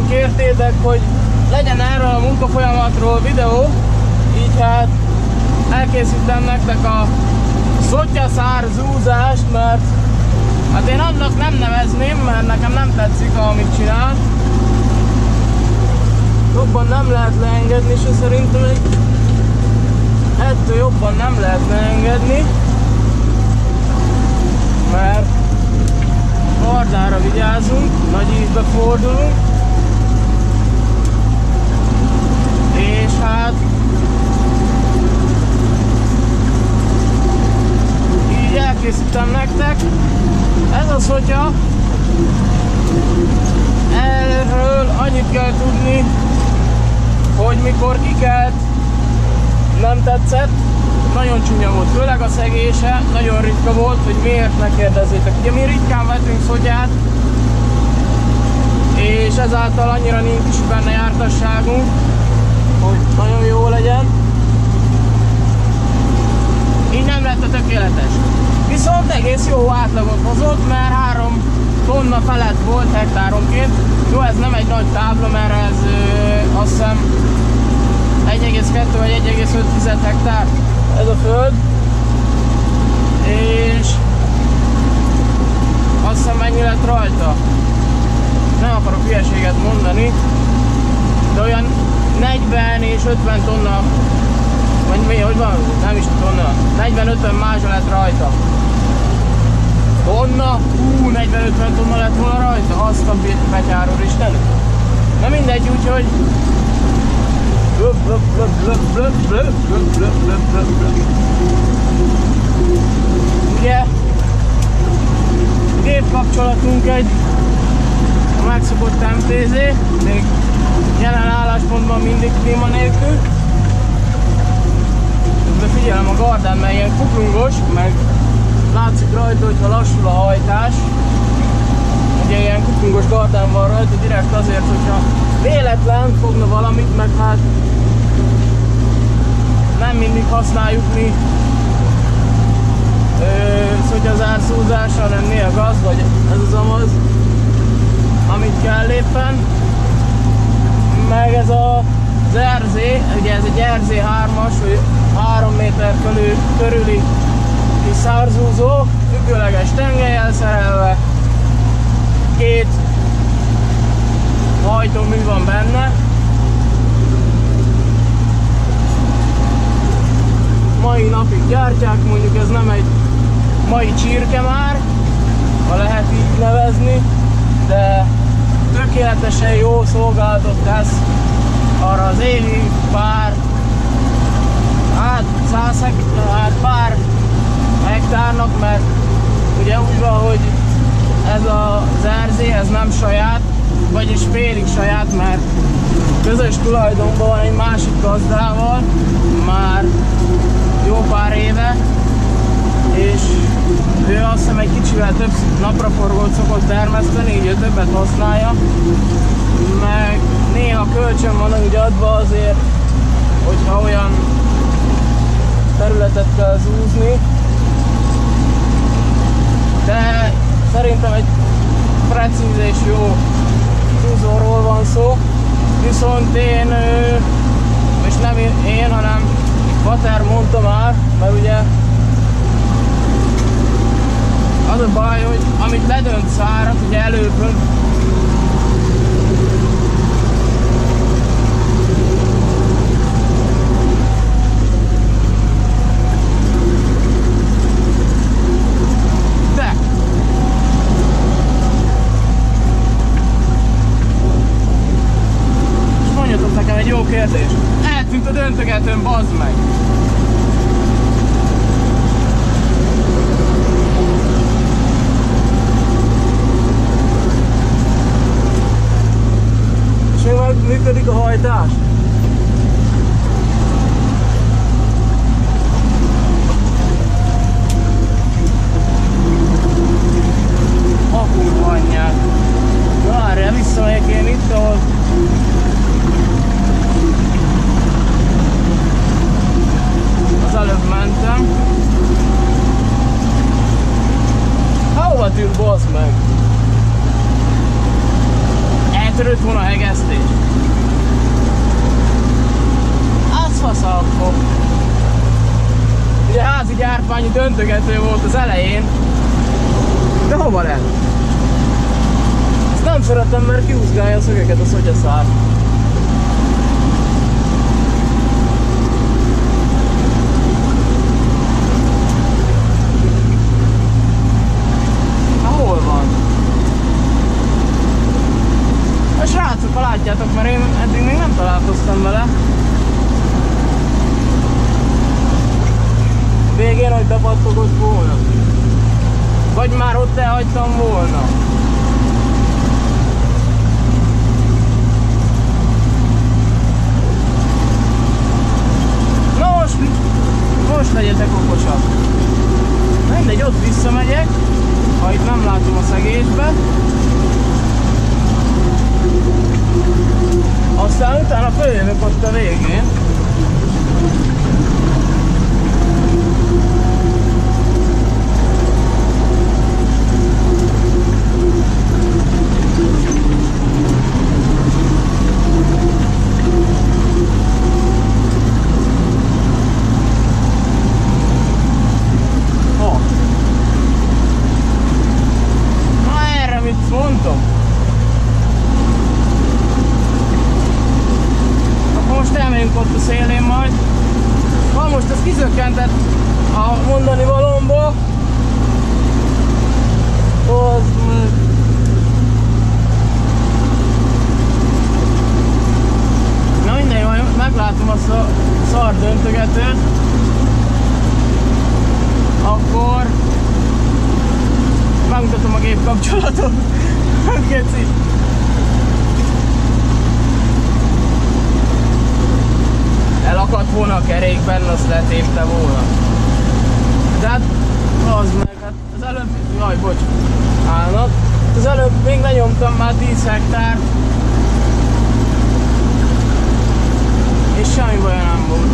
tőlünk kértétek, hogy legyen erről a munkafolyamatról videó, így hát elkészítem nektek a szotyaszár zúzást, mert hát én annak nem nevezném, mert nekem nem tetszik, amit csinál. Jobban nem lehet leengedni, és szerintem ettől jobban nem lehet leengedni, mert kardára vigyázunk, nagy ívbe fordulunk, és hát így elkészítem nektek. Ez az, hogyha erről annyit kell tudni, hogy mikor kikelt, nem tetszett, nagyon csúnya volt, főleg a szegése, nagyon ritka volt, hogy miért, ne kérdezzétek. Ugye mi ritkán vetünk szotyát, és ezáltal annyira nincs benne jártasságunk, hogy nagyon jó legyen. Így nem lett a tökéletes. Viszont egész jó átlagot hozott, mert 3 tonna felett volt hektáronként. Jó, ez nem egy nagy tábla, mert ez azt hiszem 1,2 vagy 1,5 hektár ez a föld, és azt hiszem mennyi lett rajta. Nem akarok hülyeséget mondani, de olyan 40 és 50 tonna, vagy mi, hogy van? Nem is tonna, 40-50 mázsa lett rajta. Tonna? 40-50 tonna lett volna rajta, azt a betyárul Istenük. Na mindegy, úgyhogy ugye gépkapcsolatunk egy megszokott MTZ, még jelen álláspontban mindig klíma nélkül. De figyelem a gardán, mert ilyen kuplungos, meg látszik rajta, hogyha lassul a hajtás. Ugye ilyen kuplungos gardán van rajta, direkt azért, hogyha véletlen fogna valamit, meg hát nem mindig használjuk mi szotyazárszúzásra, hanem néha gaz, vagy ez az amaz, amit kell éppen. Meg ez az RZ, ugye ez egy RZ3-as, vagy 3 méter körüli kis szárzúzó, függőleges tengellyel szerelve, 2 hajtómű van benne. Mai napig gyártják, mondjuk ez nem egy mai csirke már, ha lehet így nevezni, de tökéletesen jó szolgálatot tesz arra az évi pár, pár hektárnak, mert ugye úgy van, hogy ez az RZ, ez nem saját, vagyis félig saját, mert közös tulajdonban van egy másik gazdával már jó pár éve, és ő azt hiszem egy kicsivel több napraforgót szokott termeszteni, így ő többet használja, meg néha kölcsön van úgy adva azért, hogyha olyan területet kell zúzni, de szerintem egy precíz és jó zúzóról van szó, viszont én, és nem én, hanem Vater mondta már, mert ugye az a baj, hogy amit ledönt szárat, ugye előbb egy jó kérdés. Eltűnt a döntögetőn, bazd meg! És még meg működik a hajtás? Apunk anyját! Várjál, visszamegyek én itt, ahol az előbb mentem. Hova tűnt, bazd meg? Eltörött volna volna a hegesztés. Az fasz akkor. Ugye házi gyártmányi döntögető volt az elején. De hova lett? Ezt nem szeretem, mert kiúzgálja a szögeket a szotyaszár. Hol van? A srácok, ha látjátok, mert én eddig még nem találkoztam vele. Végén, hogy bepattogott volna. Vagy már ott elhagytam volna. Na most legyetek okosak. Mindegy, ott visszamegyek, ha itt nem látom a szegésbe. Aztán utána följövök ott a végén. Mondom. Akkor most elmegyünk ott a szélén majd. Ha most ez kizökkentett a mondani valomból. Na mindegy, majd meglátom azt a szar döntögetőt. Akkor megmutatom a gép kapcsolatot. Geci. Elakadt volna a kerékben, azt letépte volna. De hát az meg, hát az előbb, jaj bocs, állnak. Az előbb még lenyomtam már 10 hektár. És semmi baj nem volt.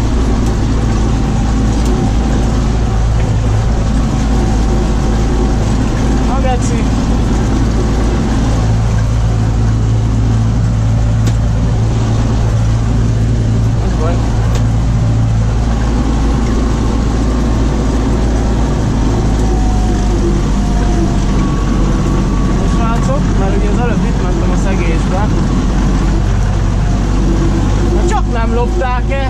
A geci. Az baj. A srácok, mert ugye az előbb itt mentem a szegésbe. Na csak nem lopták-e?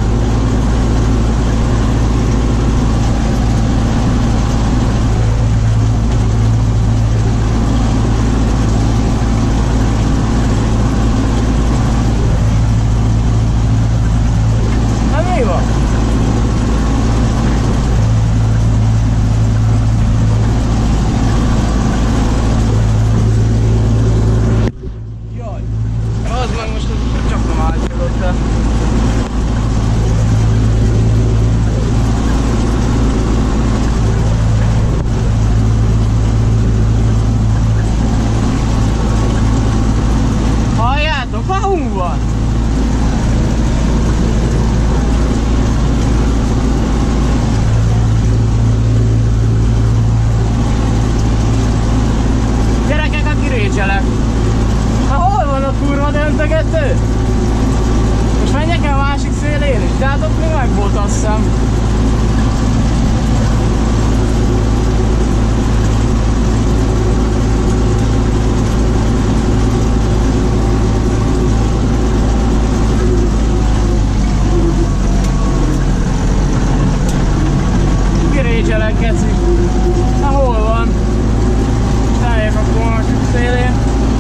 Most menjek el a másik szélén is, de hát ott még meg volt, azt hiszem. Kirécselek, geci. Na hol van? Táljak akkor a másik szélén.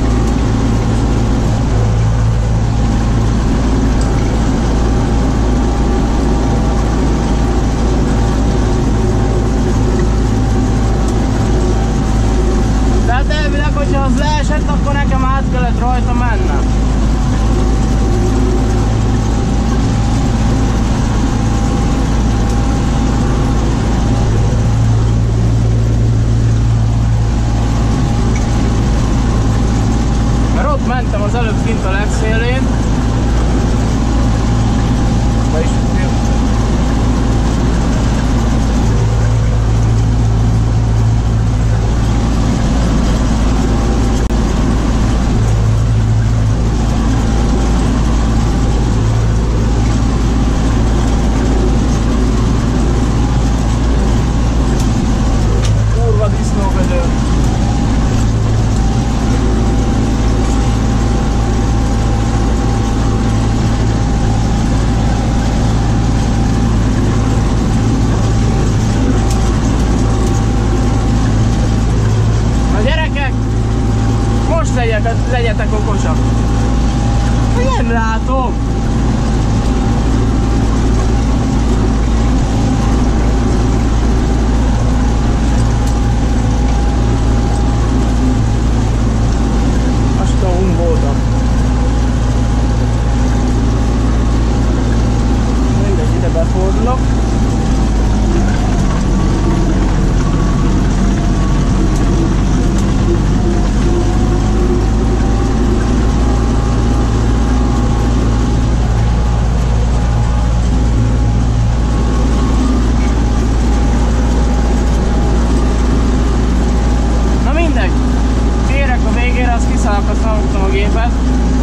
Hogyha az leesett, akkor nekem át kellett rajta mennem. Mert ott mentem az előbb kint a legszélén. Vagyis lettek okosak. Nem látom. Azt a voltam. Mindegy, ide befordulok. Kiszállítottam a gépet.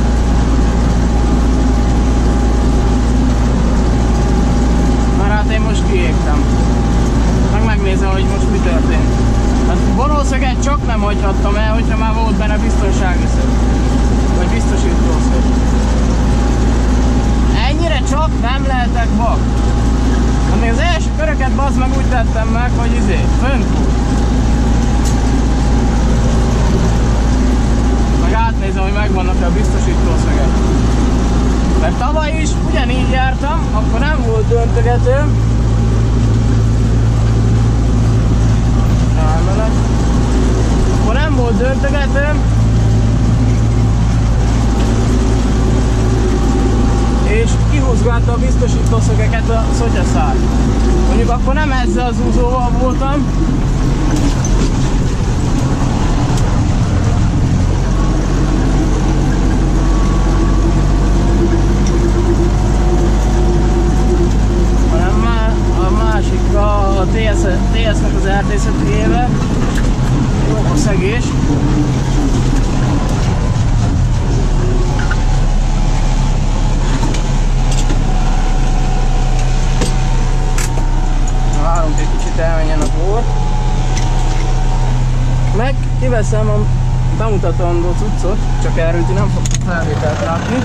Már hát én most kiégtem. Megnézem, hogy most mi történt. Hát vonószöget csak nem hagyhattam el, hogyha már volt benne biztonsági szög. Vagy biztosítószög. Ennyire csak nem lehetek vak. Hát még az első köröket bazd meg úgy tettem meg, hogy fönt volt. Átnézem, hogy megvannak a biztosítószögek. Mert tavaly is ugyanígy jártam, akkor nem volt döntögetőm. Elmenek. Akkor nem volt döntögetőm. És kihúzgatta a biztosítószögeket a szotyaszár. Mondjuk akkor nem ezzel az úzóval voltam. A TS-nek az erdészetével. Jó a szegés. Várunk egy kicsit elmenjen a bor. Meg kiveszem a bemutatandó cuccot, csak erről ti nem fogtok felvételt látni.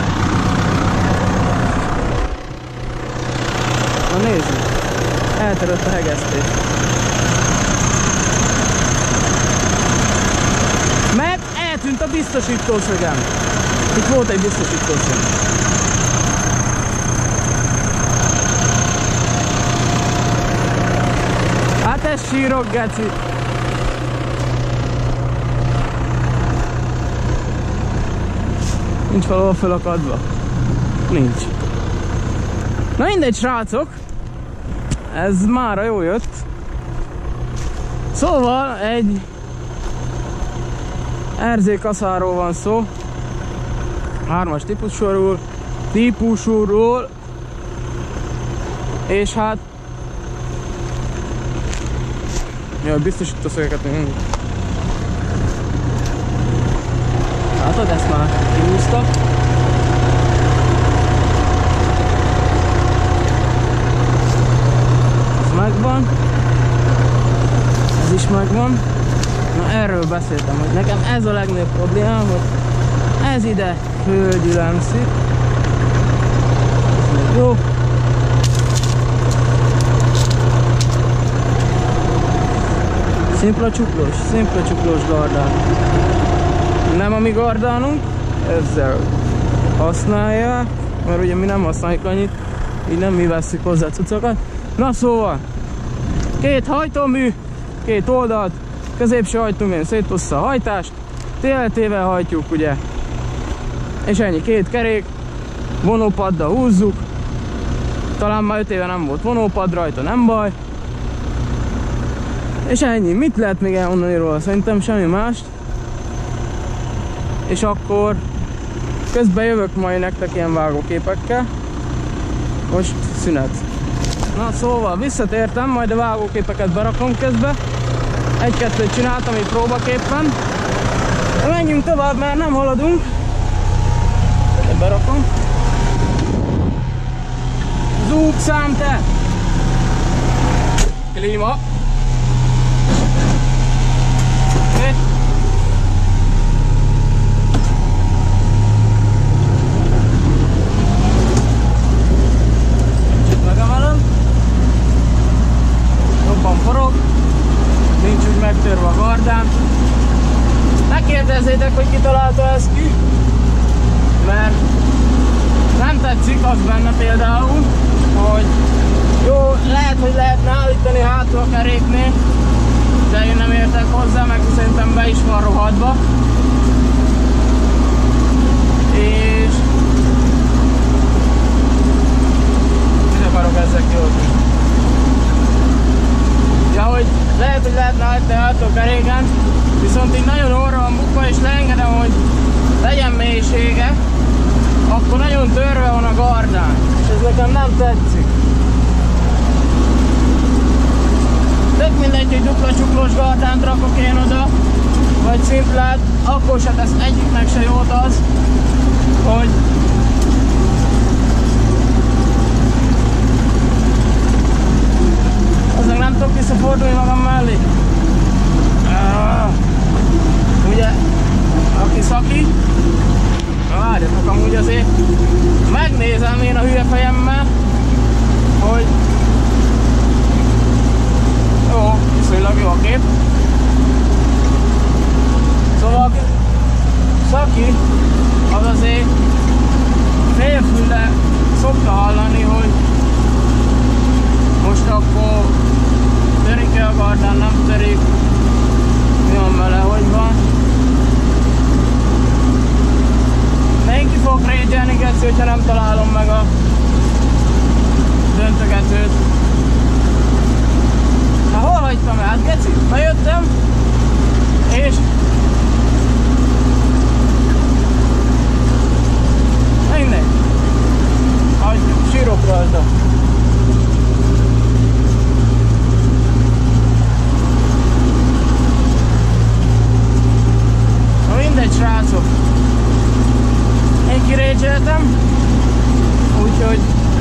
Na nézzük! Eltörött a hegesztés. Mert eltűnt a biztosítószögem. Itt volt egy biztosítószög. Hát ez sírok, geci. Nincs valahol fölakadva. Nincs. Na mindegy, srácok. Ez mára jó jött. Szóval egy RZ kaszáról van szó. 3-as típusúról. És hát jaj, biztosítószögeket még mindig. Látod, ezt már kihúztak. Megvan, ez is megvan. Na erről beszéltem, hogy nekem ez a legnagyobb problémám, hogy ez ide földgyülemszik. Jó. Szimpla csuklós gardán. Nem a mi gardánunk, ezzel használják, mert ugye mi nem használjuk annyit, így nem mi vesszük hozzá cuccokat. Na szóval, 2 hajtómű, 2 oldalt, középső hajtóműn szétossza a hajtást, TLT-vel hajtjuk ugye, és ennyi, 2 kerék, vonópaddal húzzuk, talán már 5 éve nem volt vonópad rajta, nem baj, és ennyi. Mit lehet még elmondani róla? Szerintem semmi mást, és akkor közben jövök majd nektek ilyen vágóképekkel, most szünet. Na szóval visszatértem, majd a vágóképeket berakom közbe. 1-2-t csináltam így próbaképpen. De menjünk tovább, mert nem haladunk. De berakom. Zúgszám te! Klíma. Okay. Kicsit megemelem. Jobban forog. Nincs úgy megtörve a gardán. Ne kérdezzétek, hogy ki találta ezt ki. csak az benne például, hogy jó, lehet, hogy lehetne állítani hátul a keréknél, de én nem értek hozzá, meg szerintem be is van rohadva. És mit akarok ezzel kihozni? Ja, hogy lehet, hogy lehetne állítani hátul a keréken, viszont így nagyon orra van bukva, és leengedem, hogy legyen mélysége, akkor nagyon törve van a gardán, és ez nekem nem tetszik. Tök mindegy, hogy dupla csuklós gardánt rakok én oda, vagy szimplát, akkor se tesz egyiknek se jót az, hogy azok nem tudok visszafordulni magam mellé. Ugye, aki szaki, várjatok, amúgy azért megnézem én a hülye fejemmel, hogy jó, viszonylag jó a kép. Szóval szaki, az azért félfülle szokta hallani, hogy most akkor törik-e a gardán, nem törik, mi van vele, hogy van. De én ki fogok régyelni, geci, hogyha nem találom meg a döntögetőt. Hát hol hagytam el? Hát geci, bejöttem, és mindegy. Hagyjuk, sírok rajta. Na mindegy, srácok. Én kirégyeltem, úgyhogy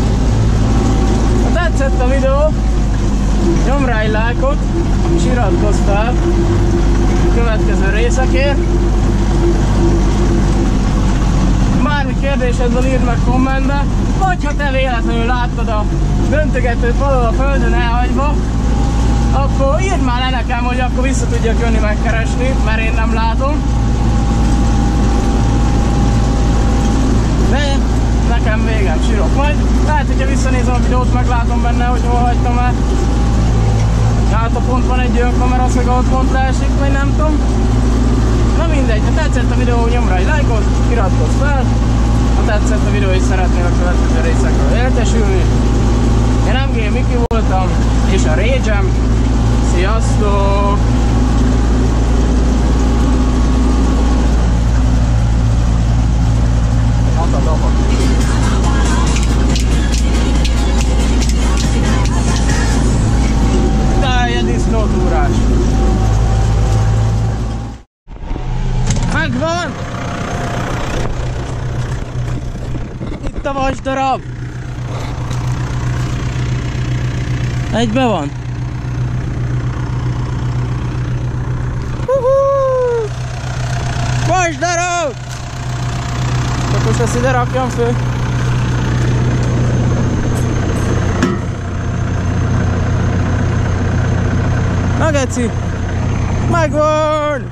ha tetszett a videó, nyomj rá egy lájkot, és iratkozz fel a következő részekért. Bármi kérdésed van, írd meg kommentbe, vagy ha te véletlenül láttad a döntögetőt valahol a földön elhagyva, akkor írd már le nekem, hogy akkor vissza tudjak jönni megkeresni, mert én nem látom. De nekem végem, sírok majd. Lehet, hogyha visszanézem a videót, meglátom benne, hogy hol hagytam el. Hát a pont van egy olyan kameraszög, ahol pont leesik, vagy nem tudom. Na mindegy, ha tetszett a videó, nyomj rá egy lájkot, iratkozz fel. Ha tetszett a videó, és szeretnél a következő részekről értesülni. Én MG Miki voltam, és a Rage-em. Sziasztok! Telje disznótúrás! Megvan! Itt a vasdarab! Egybe van! Vasdarab! Csak most ezt ide rakjam föl. Na geci! Megvan!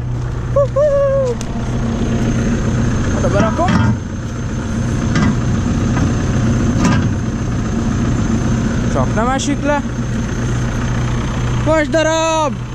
Oda berakom. Csak nem esik le. Vasdarab!